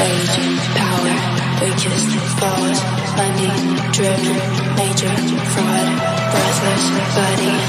rage, power, weakest, thought, money, driven, major, fraud, breathless, body,